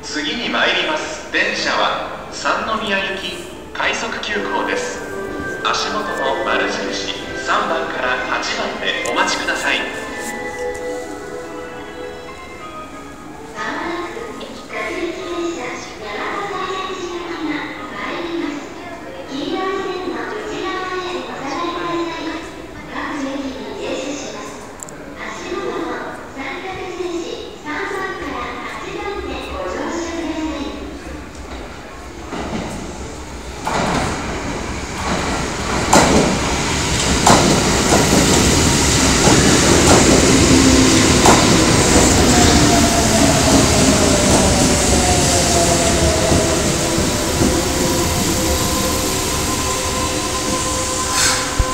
次に参ります電車は三宮行き快速急行です。足元の丸印3番から8番でお待ちください。